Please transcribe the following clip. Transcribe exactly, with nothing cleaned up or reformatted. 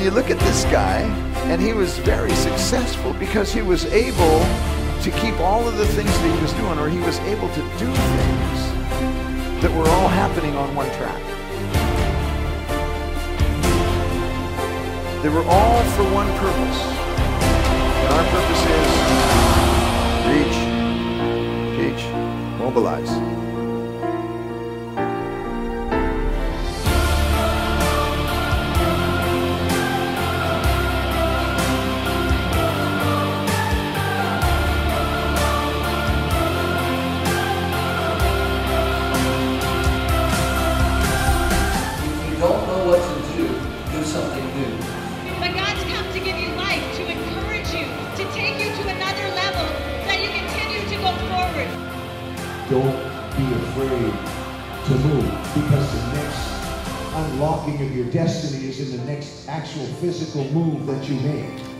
you look at this guy, and he was very successful because he was able to keep all of the things that he was doing, or he was able to do things that were all happening on one track. They were all for one purpose. And our purpose is reach, teach, mobilize. Don't know what to do, do something new. But God's come to give you life, to encourage you, to take you to another level, that you continue to go forward. Don't be afraid to move, because the next unlocking of your destiny is in the next actual physical move that you make.